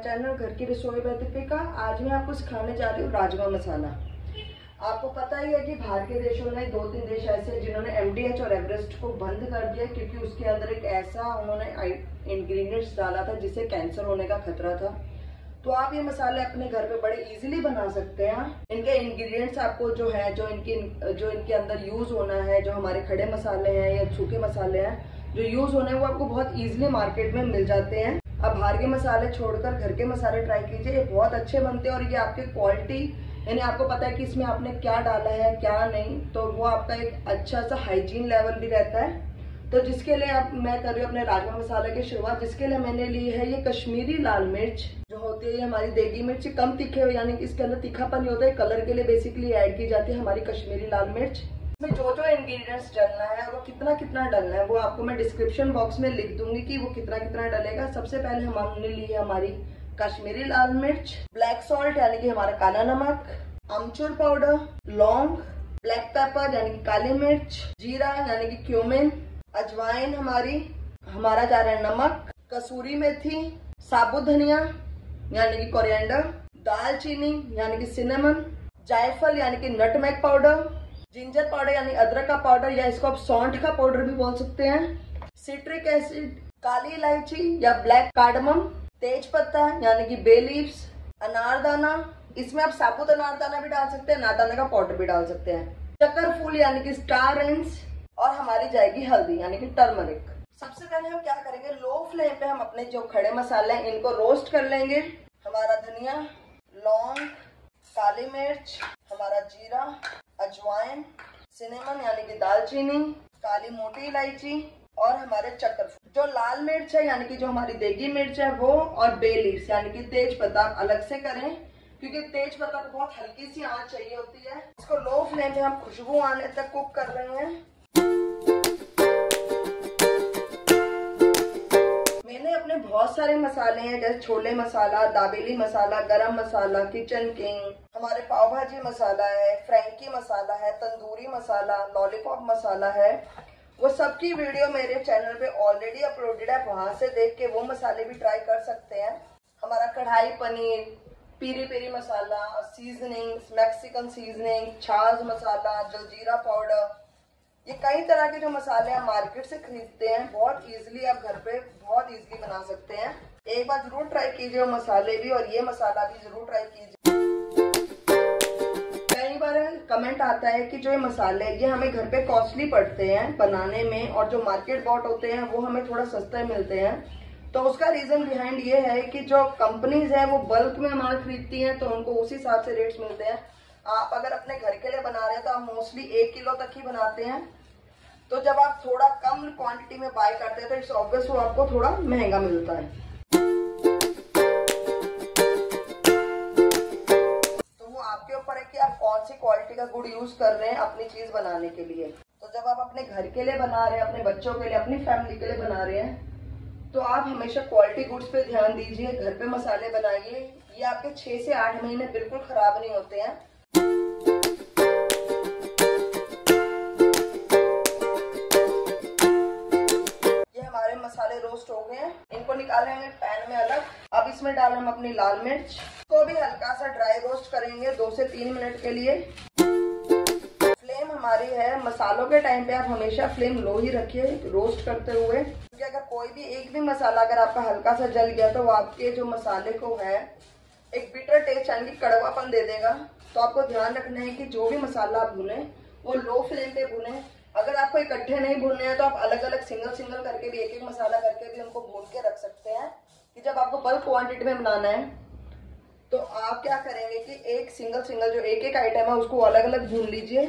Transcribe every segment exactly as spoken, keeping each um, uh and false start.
Channel घर की रसोई बाय दीपिका। आज मैं आपको सिखाने जा रही हूँ राजमा मसाला। आपको पता ही है कि बाहर के देशों में दो तीन देश ऐसे हैं जिन्होंने एम डी एच और एवरेस्ट को बंद कर दिया क्योंकि उसके अंदर एक ऐसा उन्होंने इंग्रेडिएंट्स डाला था जिससे कैंसर होने का खतरा था। तो आप ये मसाले अपने घर पे बड़े इजीली बना सकते हैं। इनके इंग्रेडिएंट्स आपको जो है जो इनकी जो इनके अंदर यूज होना है, जो हमारे खड़े मसाले हैं या सूखे मसाले हैं जो यूज होने हैं, वो आपको बहुत इजीली मार्केट में मिल जाते हैं। अब बाहर के मसाले छोड़कर घर के मसाले ट्राई कीजिए, ये बहुत अच्छे बनते हैं और ये आपकी क्वालिटी, यानी आपको पता है कि इसमें आपने क्या डाला है क्या नहीं, तो वो आपका एक अच्छा सा हाइजीन लेवल भी रहता है। तो जिसके लिए अब मैं कर रही हूँ अपने राजमा मसाले की शुरुआत, जिसके लिए मैंने ली है ये कश्मीरी लाल मिर्च जो होती है, ये हमारी देगी मिर्च कम तीखे हो, यानी कि इसके अंदर तीखापन नहीं होता है, कलर के लिए बेसिकली ऐड की जाती है हमारी कश्मीरी लाल मिर्च। इसमें जो जो इंग्रेडिएंट्स डलना है और वो कितना कितना डलना है वो आपको मैं डिस्क्रिप्शन बॉक्स में लिख दूंगी कि वो कितना कितना डलेगा। सबसे पहले हमने ली है हमारी कश्मीरी लाल मिर्च, ब्लैक सॉल्ट यानी कि हमारा काला नमक, अमचूर पाउडर, लौंग, ब्लैक पेपर यानी कि काली मिर्च, जीरा यानी कि क्यूमिन, अजवाइन हमारी, हमारा जा रहा है नमक, कसूरी मेथी, साबुत धनिया यानी कि कोरिएंडर, दालचीनी यानी कि सिनेमन, जायफल यानी कि नटमेग पाउडर, जिंजर पाउडर यानी अदरक का पाउडर या इसको आप सौंठ का पाउडर भी बोल सकते हैं, सिट्रिक एसिड, काली इलायची या ब्लैक कार्डमम, तेज पत्ता यानी कि बे लीव्स, अनारदाना, इसमें आप साबुत अनारदाना भी डाल सकते हैं, नादाना का पाउडर भी डाल सकते हैं, चक्कर फूल यानी कि स्टार एंड्स, और हमारी जाएगी हल्दी यानी कि टर्मरिक। सबसे पहले हम क्या करेंगे, लो फ्लेम पे हम अपने जो खड़े मसाले हैं इनको रोस्ट कर लेंगे। हमारा धनिया, लौंग, काली मिर्च, हमारा जीरा, अजवाइन, सिनेमन यानी कि दालचीनी, काली मोटी इलायची और हमारे चक्कर फूल। जो लाल मिर्च है यानी कि जो हमारी देगी मिर्च है वो, और बे लीव्स यानी कि तेज पत्ता अलग से करें क्योंकि तेज पत्ता को बहुत हल्की सी आंच चाहिए होती है। इसको लो फ्लेम पे हम खुशबू आने तक कुक कर रहे हैं। मैंने अपने बहुत सारे मसाले हैं जैसे छोले मसाला, दाबेली मसाला, गरम मसाला, किचन किंग, हमारे पाव भाजी मसाला है, फ्रैंकी मसाला है, तंदूरी मसाला, लॉलीपॉप मसाला है, वो सबकी वीडियो मेरे चैनल पे ऑलरेडी अपलोडेड है, वहां से देख के वो मसाले भी ट्राई कर सकते हैं। हमारा kadhai paneer, peri peri masala, seasoning, Mexican seasoning, छाछ मसाला, जलजीरा पाउडर, ये कई तरह के जो मसाले आप मार्केट से खरीदते हैं बहुत इजीली आप घर पे बहुत इजीली बना सकते हैं। एक बार जरूर ट्राई कीजिए मसाले भी, और ये मसाला भी जरूर ट्राई कीजिए। कई बार कमेंट आता है कि जो ये मसाले ये हमें घर पे कॉस्टली पड़ते हैं बनाने में, और जो मार्केट बॉट होते हैं वो हमें थोड़ा सस्ते मिलते हैं। तो उसका रीजन बिहाइंड ये है कि जो कंपनीज है वो बल्क में माल खरीदती हैं तो उनको उसी हिसाब से रेट्स मिलते हैं। आप अगर अपने घर के लिए बना रहे हैं तो आप मोस्टली एक किलो तक ही बनाते हैं, तो जब आप थोड़ा कम क्वांटिटी में बाय करते हैं तो इट्स ऑब्वियस वो आपको थोड़ा महंगा मिलता है। तो वो आपके ऊपर है कि आप कौन सी क्वालिटी का गुड़ यूज कर रहे हैं अपनी चीज बनाने के लिए। तो जब आप अपने घर के लिए बना रहे हैं, अपने बच्चों के लिए, अपनी फैमिली के लिए बना रहे हैं, तो आप हमेशा क्वालिटी गुड्स पे ध्यान दीजिए, घर पे मसाले बनाइए। ये आपके छह से आठ महीने बिल्कुल खराब नहीं होते हैं। ये हमारे मसाले रोस्ट हो गए हैं, इनको निकालेंगे पैन में अलग। अब इसमें डालें हम अपनी लाल मिर्च को भी हल्का सा ड्राई रोस्ट करेंगे दो से तीन मिनट के लिए। फ्लेम हमारी है, मसालों के टाइम पे आप हमेशा फ्लेम लो ही रखिए रोस्ट करते हुए, क्योंकि अगर कोई भी एक भी मसाला अगर आपका हल्का सा जल गया तो वो आपके जो मसाले को है एक बिटर टेस्ट यानी कि कड़वापन दे देगा। तो आपको ध्यान रखना है कि जो भी मसाला आप भुने वो लो फ्लेम पे भुने। अगर आपको इकट्ठे नहीं भूनने हैं तो आप अलग अलग सिंगल सिंगल करके भी, एक एक मसाला करके भी उनको भून के रख सकते हैं कि जब आपको बल्क क्वांटिटी में बनाना है तो आप क्या करेंगे कि एक सिंगल सिंगल जो एक एक आइटम है उसको अलग अलग भून लीजिए।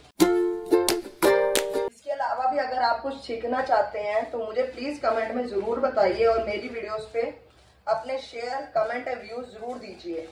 इसके अलावा भी अगर आप कुछ सीखना चाहते हैं तो मुझे प्लीज कमेंट में जरूर बताइए और मेरी वीडियोस पे अपने शेयर, कमेंट और व्यूज जरूर दीजिए।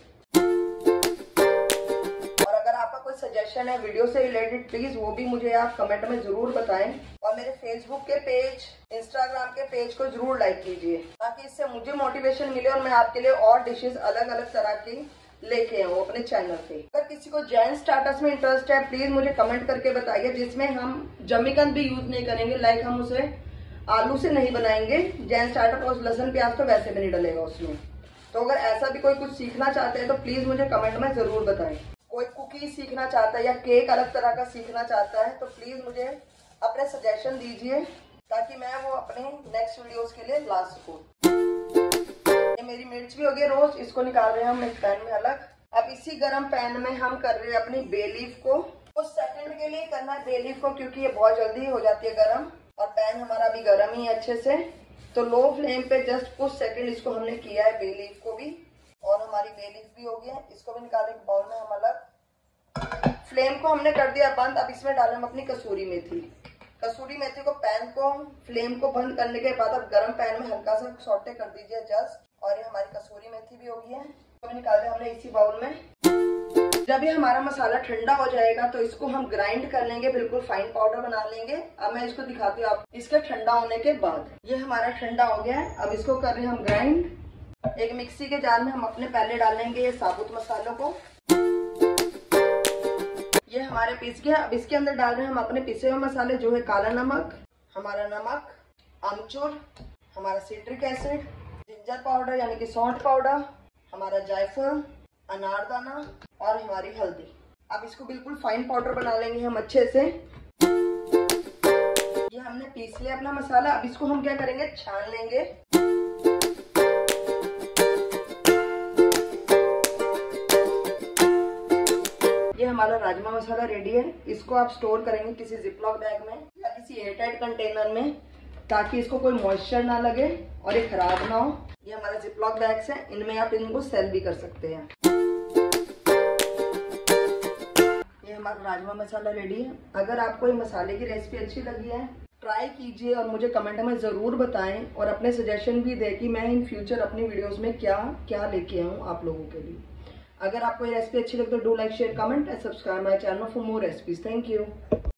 और अगर आपका कोई सजेशन है वीडियो से रिलेटेड प्लीज वो भी मुझे आप कमेंट में जरूर बताएं, और मेरे फेसबुक के पेज, इंस्टाग्राम के पेज को जरूर लाइक कीजिए ताकि इससे मुझे मोटिवेशन मिले और मैं आपके लिए और डिशेस अलग अलग तरह की लेके आऊँ अपने चैनल पे। अगर किसी को जैन स्टार्टर्स में इंटरेस्ट है प्लीज मुझे कमेंट करके बताइए, जिसमें हम जमीकंद भी यूज नहीं करेंगे, लाइक हम उसे आलू से नहीं बनाएंगे। जैन स्टार्टर और लहसुन प्याज तो वैसे भी नहीं डलेगा उसमें। तो अगर ऐसा भी कोई कुछ सीखना चाहते हैं तो प्लीज मुझे कमेंट में जरूर बताएं। कोई कुकीज सीखना चाहता है या केक अलग तरह का सीखना चाहता है तो प्लीज मुझे अपने सजेशन दीजिए ताकि मैं वो अपने नेक्स्ट वीडियोस के लिए ला सकूं। ये मेरी मिर्च भी हो गई रोस्ट, इसको निकाल रहे हैं हम एक पैन में अलग। अब इसी गरम पैन में हम कर रहे हैं अपनी बे लीफ को। कुछ सेकंड के लिए करना है बे लीफ को क्योंकि ये बहुत जल्दी हो जाती है गरम और पैन हमारा भी गरम ही है अच्छे से। तो लो फ्लेम पे जस्ट कुछ सेकंड इसको हमने किया है बे लीफ को भी, और हमारी बे लीफ भी हो गई है। इसको भी निकालें बाउल में हम अलग। फ्लेम को हमने कर दिया बंद। अब इसमें डालें हम अपनी कसूरी मेथी। कसूरी मेथी को पैन को फ्लेम को बंद करने के बाद अब गरम पैन में हल्का सा सौटे कर दीजिए जस्ट, और ये हमारी कसूरी मेथी भी हो गई है। तो निकाल दिया हमने इसी बाउल में। जब ये हमारा मसाला ठंडा हो जाएगा तो इसको हम ग्राइंड कर लेंगे, बिल्कुल फाइन पाउडर बना लेंगे। अब मैं इसको दिखाती हूँ आप इसके ठंडा होने के बाद। ये हमारा ठंडा हो गया है। अब इसको कर रहे हैं हम ग्राइंड। एक मिक्सी के जार में हम अपने पहले डालेंगे ये साबुत मसालों को। ये हमारे पीस गया। अब इसके अंदर डाल रहे हैं हम अपने पिसे हुए मसाले जो है काला नमक, हमारा नमक, अमचूर, हमारा सिट्रिक एसिड, जिंजर पाउडर यानी कि सौंठ पाउडर, हमारा जायफल, अनारदाना और हमारी हल्दी। अब इसको बिल्कुल फाइन पाउडर बना लेंगे हम अच्छे से। ये हमने पीस लिया अपना मसाला। अब इसको हम क्या करेंगे, छान लेंगे। ये हमारा राजमा मसाला रेडी है। इसको आप स्टोर करेंगे किसी जिपलॉक बैग में या किसी एयरटाइट कंटेनर में ताकि इसको कोई मॉइस्चर ना लगे और ये खराब ना हो। ये हमारा जिपलॉक बैग्स है, इनमें आप इनको सेल भी कर सकते हैं। ये हमारा राजमा मसाला रेडी है। अगर आपको ये मसाले की रेसिपी अच्छी लगी है ट्राई कीजिए और मुझे कमेंट में ज़रूर बताएं और अपने सजेशन भी दें कि मैं इन फ्यूचर अपनी वीडियोस में क्या क्या लेके आऊँ आप लोगों के लिए। अगर आपको ये रेसिपी अच्छी लगे तो do like share comment and subscribe my channel for more recipes. Thank you.